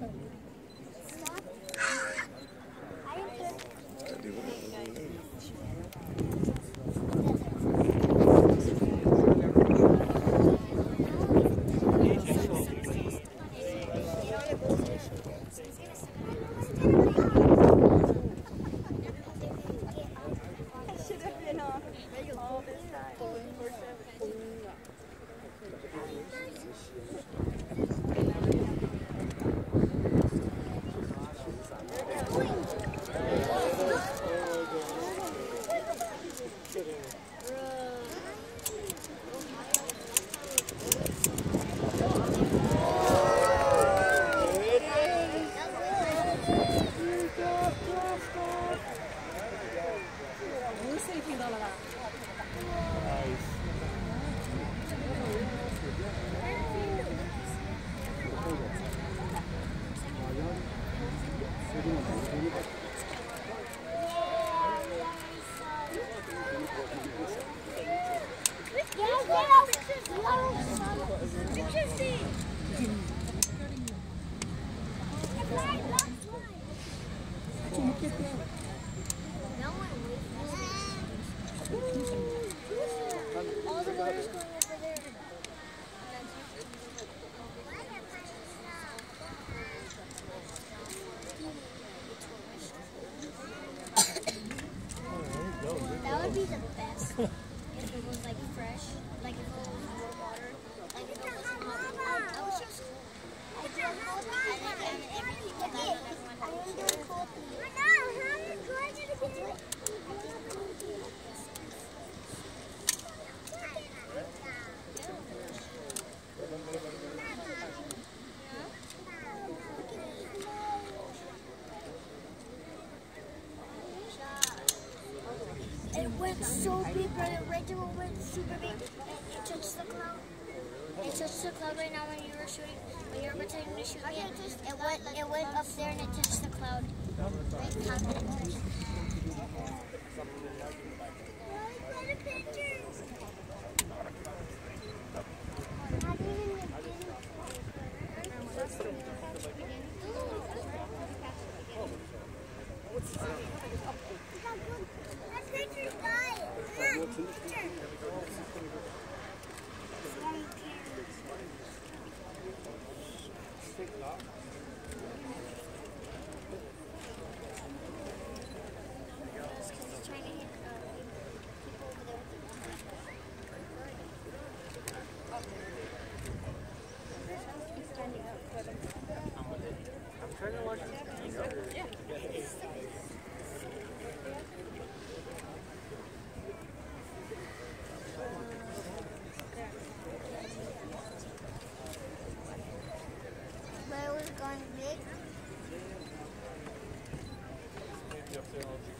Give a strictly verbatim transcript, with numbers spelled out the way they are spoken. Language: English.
All the water's going over there. That would be the best if it was like fresh, like if it was warm water, like if it was hot. I, I was just cool. I did cold and then everything was done and everyone was doing cold. It went so big, but the original went super big, and it touched the cloud. It touched the cloud right now when you were shooting, when you were pretending to shoot it. It went, it went up there and it touched the cloud. Right, top of it touched. But it was going big.